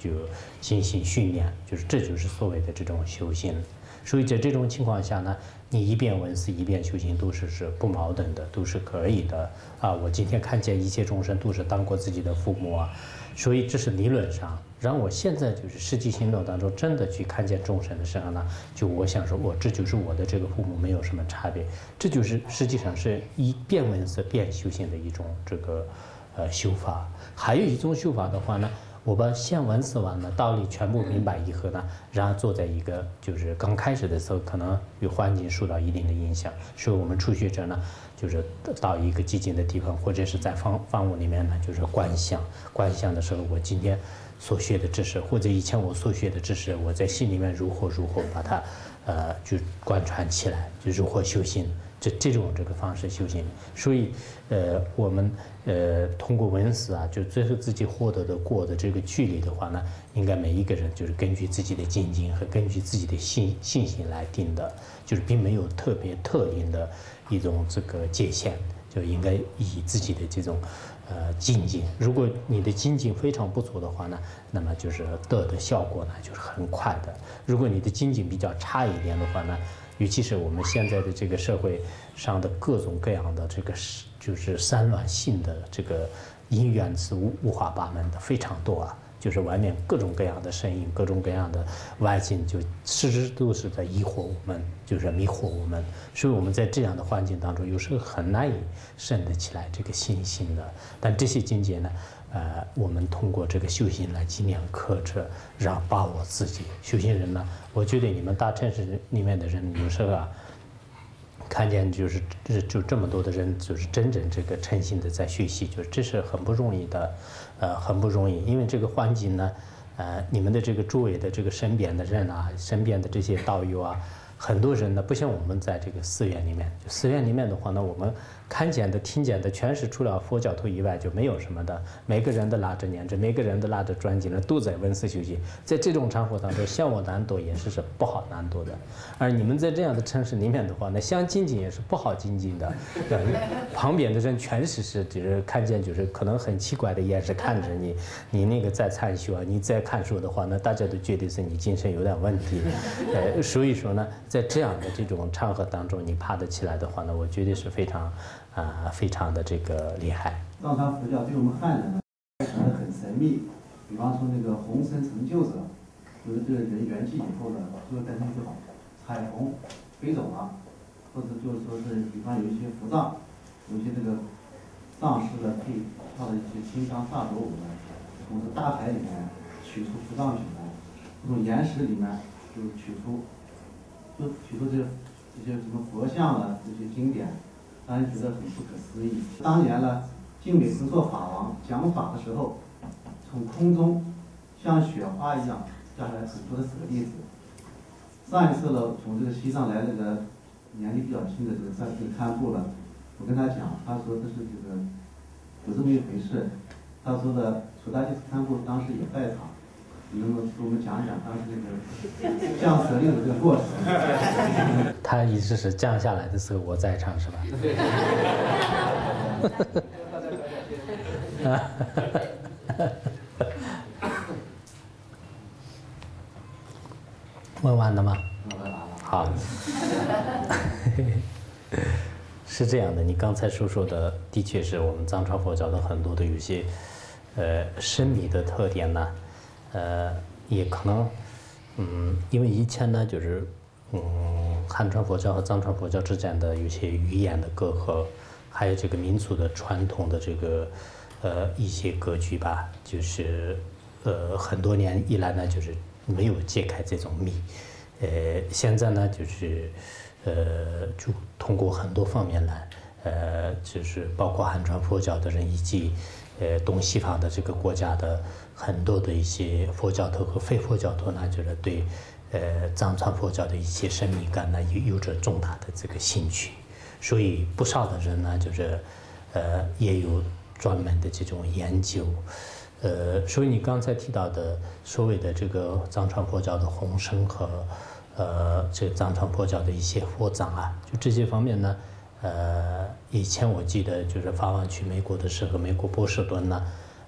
[SPEAKER 1] 就进行训练，这就是所谓的这种修行。所以在这种情况下呢，你一边闻思一边修行都是不矛盾的，都是可以的啊。我今天看见一切众生都是当过自己的父母啊，所以这是理论上。让我现在实际行动当中真的去看见众生的时候呢，我想说，这就是我的这个父母，没有什么差别。这就是实际上是一边闻思边修行的一种修法。还有一种修法的话呢，我把先闻思完了道理全部明白以后呢，然后坐在一个刚开始的时候可能与环境受到一定的影响，所以我们初学者呢，到一个寂静的地方，或者是在房屋里面呢，观想的时候，我今天所学的知识，或者以前我所学的知识，我在心里面如何把它贯穿起来，如何修行，这种方式修行。所以我们通过闻思啊，最后自己获得的过的这个距离的话呢，应该每一个人根据自己的境界和根据自己的信心来定的，并没有特定的一种界限，就应该以自己的这种精进。如果你的精进非常不足的话呢，那么得的效果呢很快的。如果你的精进比较差一点的话呢，尤其是我们现在的这个社会上的各种各样的散乱性的因缘是五花八门的，非常多啊。外面各种各样的声音，各种各样的外境，时时都是在疑惑我们，迷惑我们。所以我们在这样的环境当中，有时候很难以升得起来信心的。但这些境界呢，我们通过修行来尽量克制，让把握自己。修行人呢，我觉得你们大城市里面的人有时候啊，看见这么多的人，真正诚心的在学习，这是很不容易的，很不容易。因为这个环境呢，你们的周围的身边的人啊，身边的这些道友啊，很多人呢，不像我们在寺院里面，寺院里面的话呢，我们看见的、听见的，全是除了佛教徒以外就没有什么的。每个人都拉着念着，每个人都拉着专辑呢，都在闻思修行。在这种场合当中，想我难度也是不好难度的。而你们在这样的城市里面的话呢，想精进也是不好精进的。旁边的人全是看见可能很奇怪的眼神看着你，你在参修啊，你在看书的话呢，大家都觉得是你精神有点问题。所以说呢，在这样的这种场合当中，你爬得起来的话呢，我觉得是非常的厉害。
[SPEAKER 7] 藏传佛教对我们汉人呢，想的很神秘。比方说红尘成就者，这个人圆寂以后呢，就会变成一种彩虹飞走了，或者是比方有一些伏藏，有一些藏师的可以跳的一些金刚萨埵舞呢，从大海里面取出伏藏品来，从岩石里面取出这些什么佛像啊，这些经典，让人觉得很不可思议。当年呢，净美神措法王讲法的时候，从空中像雪花一样掉下来很多的舍利子。上一次呢，从西藏来年纪比较轻的堪布了，我跟他讲，他说这是有这么一回事。他说的楚达吉斯堪布当时也在场。你能不能给我们讲一讲当时降舍利的这个过程？
[SPEAKER 1] 他意思是降下来的时候我在场是吧？问完了吗？好。是这样的，你刚才所说的，的确是我们藏传佛教的很多的有些神秘的特点呢。也可能，因为以前呢，汉传佛教和藏传佛教之间的有些语言的隔阂，还有民族的传统的一些格局吧，很多年以来呢，没有揭开这种谜。现在呢，就通过很多方面来，包括汉传佛教的人以及东西方的国家的很多的一些佛教徒和非佛教徒呢，对藏传佛教的一些神秘感呢，有着重大的兴趣，所以不少的人呢，也有专门的这种研究。所以你刚才提到的所谓的藏传佛教的红绳和藏传佛教的一些佛藏啊，就这些方面呢，以前我记得法王去美国的时候，美国波士顿呢，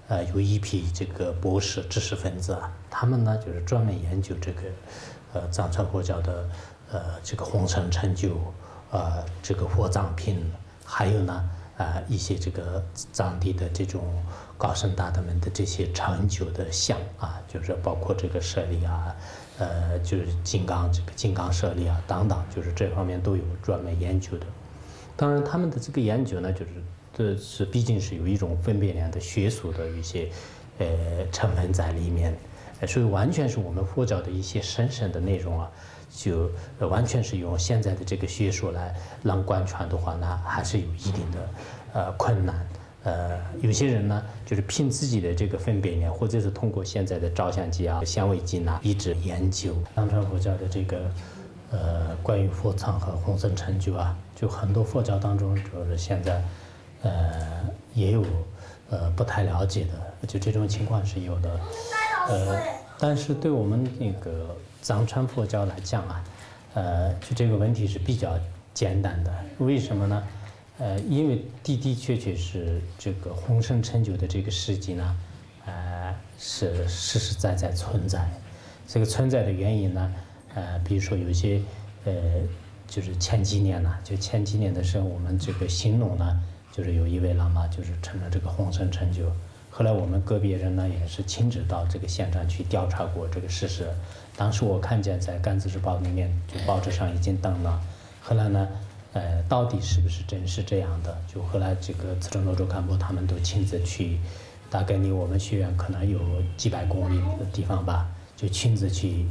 [SPEAKER 1] 有一批这个博士知识分子啊，他们呢就是专门研究这个藏传佛教的这个红尘成就，这个佛藏品，还有呢一些这个藏地的这种高僧大德们的这些成就的像啊，就是包括这个舍利啊，就是金刚舍利啊等等，就是这方面都有专门研究的。当然，他们的这个研究呢，这是毕竟是有一种分别念的学术的一些成分在里面，所以完全是我们佛教的一些深深的内容啊，就完全是用现在的这个学术来让贯穿的话呢，还是有一定的困难。有些人呢，就是凭自己的这个分别念，或者是通过现在的照相机啊、显微镜啊，一直研究藏传佛教的这个关于佛藏和红僧成就啊，就很多佛教当中，就是现在也有不太了解的，就这种情况是有的。但是对我们那个藏传佛教来讲啊，就这个问题是比较简单的。为什么呢？因为的确是这个红僧成就的这个事迹呢，是实实在在存在。这个存在的原因呢，比如说有些就是前几年的时候，我们这个兴隆呢，就是有一位喇嘛就是成了这个红僧成就。后来我们个别人呢也是亲自到这个现场去调查过这个事实。当时我看见在《甘孜日报》里面，就报纸上已经登了。后来呢，到底是不是真是这样的？就后来这个慈城罗州干部他们都亲自去，大概离我们学院可能有几百公里的地方吧，就亲自去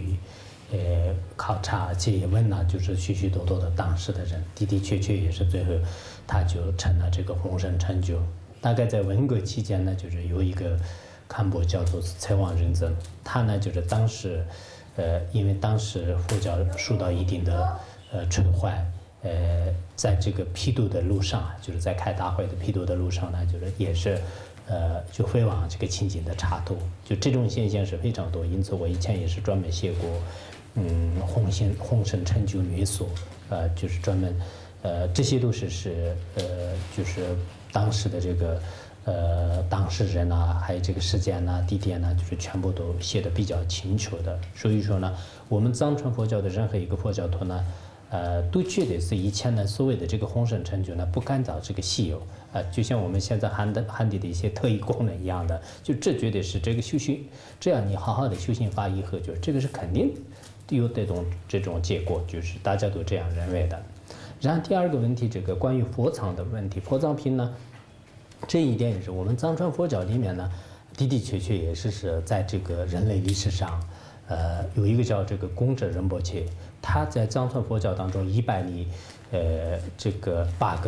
[SPEAKER 1] 考察，且也问了就是许许多多的当时的人，的确也是最后他就成了这个红僧成就。大概在文革期间呢，就是有一个堪布叫做财王仁增，他呢就是当时因为当时佛教受到一定的摧坏，在这个批斗的路上，就是在开大会的批斗的路上呢，就是也是就飞往这个清净的插头，就这种现象是非常多。因此我以前也是专门写过红僧成就虐所，就是专门这些都是就是当时的这个当事人啊，还有这个时间啊、地点啊，就是全部都写得比较清楚的。所以说呢，我们藏传佛教的任何一个佛教徒呢，都觉得是以前呢所谓的这个红僧成就呢不干找这个稀有，就像我们现在汉地的一些特异功能一样的，就这绝对是这个修行，这样你好好的修行法以后，就这个是肯定有这种结果，就是大家都这样认为的。然后第二个问题，这个关于佛藏的问题，佛藏品呢，这一点也是我们藏传佛教里面呢，的确也是在这个人类历史上，有一个叫这个贡哲仁波切，他在藏传佛教当中这个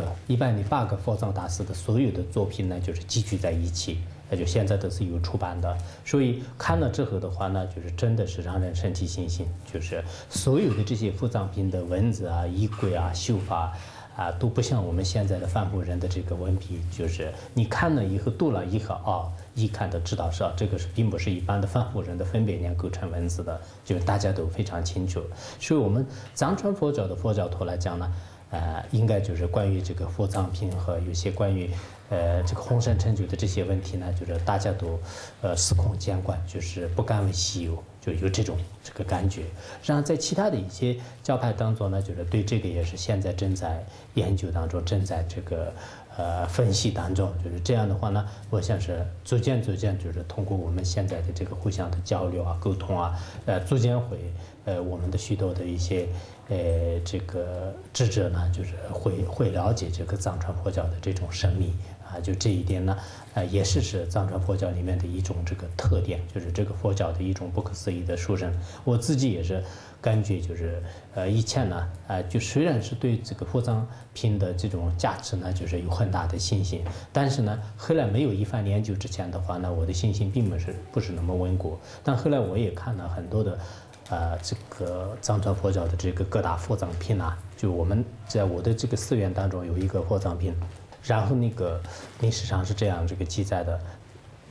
[SPEAKER 1] 108个佛藏大师的所有的作品呢，就是集聚在一起，就现在都是有出版的。所以看了之后的话呢，就是真的是让人身体信心，就是所有的这些佛藏品的文字啊、仪轨啊、修法啊，都不像我们现在的梵布人的这个文笔，就是你看了以后读了以后一看都知道是这个并不是一般的梵布人的分别念构成文字的，就是大家都非常清楚。所以我们藏传佛教的佛教徒来讲呢，应该就是关于这个佛藏品和有些关于这个红僧成就的这些问题呢，就是大家都司空见惯，就是不敢为稀有，就有这个感觉。然后在其他的一些教派当中呢，就是对这个也是现在正在研究当中，正在这个分析当中。就是这样的话呢，我想是逐渐就是通过我们现在的这个互相的交流啊、沟通啊，逐渐会我们的许多的一些这个智者呢，就是会了解这个藏传佛教的这种神秘啊，就这一点呢，也是藏传佛教里面的一种这个特点，就是这个佛教的一种不可思议的殊胜。我自己也是感觉就是以前呢，就虽然是对这个佛藏品的这种价值呢，就是有很大的信心，但是呢，后来没有一番研究之前的话呢，我的信心并不是那么稳固。但后来我也看了很多的。这个藏传佛教的这个各大佛藏品啊，就我们在我的这个寺院当中有一个佛藏品，然后那个历史上是这样这个记载的，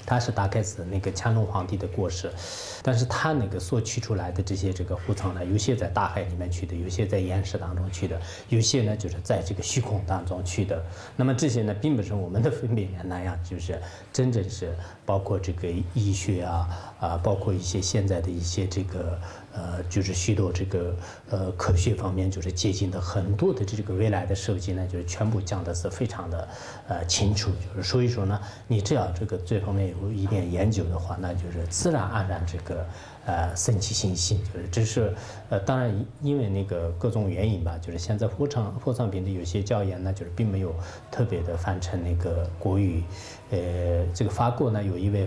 [SPEAKER 1] 他是大概是那个乾隆皇帝的过世，但是他那个所取出来的这些这个湖藏呢，有些在大海里面去的，有些在岩石当中去的，有些呢就是在这个虚空当中去的。那么这些呢，并不是我们的分别那样，就是真正是包括这个医学包括一些现在的一些这个就是许多这个科学方面就是接近的很多的这个未来的设计呢，就是全部讲的是非常的清楚，就是所以说呢，你只要这方面有一点研究的话，那就是自然而然这个生起信心，就是这是当然因为那个各种原因吧，就是现在火藏品的有些教研呢，就是并没有特别的翻成那个国语，这个法国呢有一位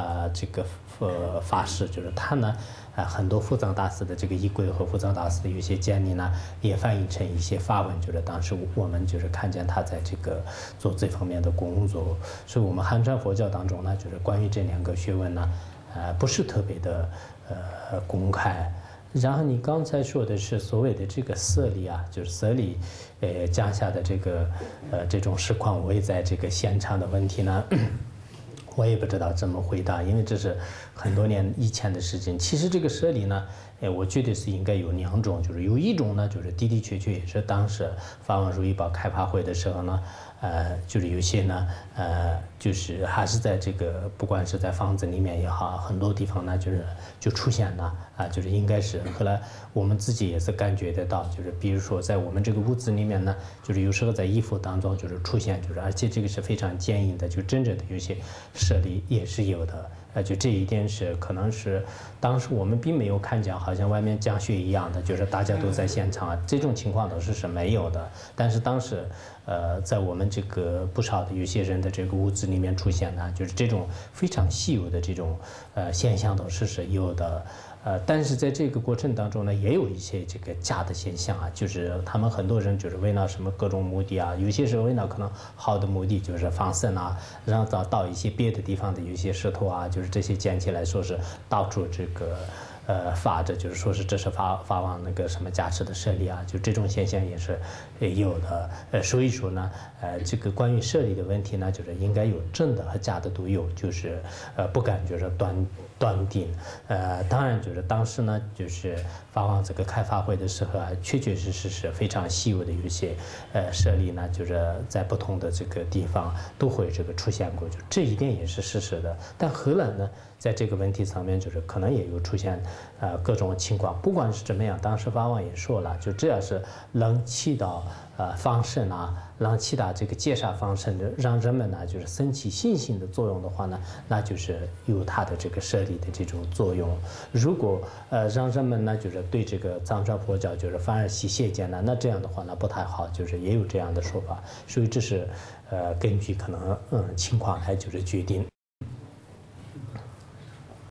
[SPEAKER 1] 法师，就是他呢很多佛藏大师的这个仪轨和佛藏大师的有些建议呢，也翻译成一些法文，就是当时我们就是看见他在这个做这方面的工作，所以我们汉传佛教当中呢，就是关于这两个学问呢，不是特别的公开。然后你刚才说的是所谓的这个舍利啊，就是舍利降下的这个这种实况，我也在这个现场的问题呢。我也不知道怎么回答，因为这是很多年以前的事情。其实这个舍利呢，我觉得是应该有两种，就是有一种呢，就是的确也是当时法王如意宝开法会的时候呢，就是有些呢，就是还是在这个不管是在房子里面也好，很多地方呢，就出现了就是应该是后来我们自己也是感觉得到，就是比如说在我们这个屋子里面呢，就是有时候在衣服当中就是出现，就是而且这个是非常坚硬的，就真正的有些舍利也是有的。就这一点是可能是当时我们并没有看见，好像外面讲学一样的，就是大家都在现场，这种情况都是没有的。但是当时在我们这个不少的有些人的这个屋子里面出现呢，就是这种非常稀有的这种现象都是有的。但是在这个过程当中呢，也有一些这个假的现象就是他们很多人就是为了什么各种目的有些是为了可能好的目的，就是放生然后到一些别的地方的有些石头就是这些捡起来说是到处这个发着，就是说是这是法王那个什么加持的舍利就这种现象也是有的。所以说呢，这个关于舍利的问题呢，就是应该有真的和假的都有，就是不敢就是断定。当然就是当时呢，就是法王这个开法会的时候确实是非常稀有的有些舍利呢，就是在不同的这个地方都会这个出现过，就这一点也是事实的。但荷兰呢，在这个问题上面就是可能也有出现各种情况，不管是怎么样，当时法王也说了，就只要是能起到放生能起到这个戒杀放生的，让人们呢就是升起信心的作用的话呢，那就是有它的这个舍利的这种作用。如果让人们呢就是对这个藏传佛教就是反而起邪见呢，那这样的话呢不太好，就是也有这样的说法。所以这是根据可能情况来就是决定。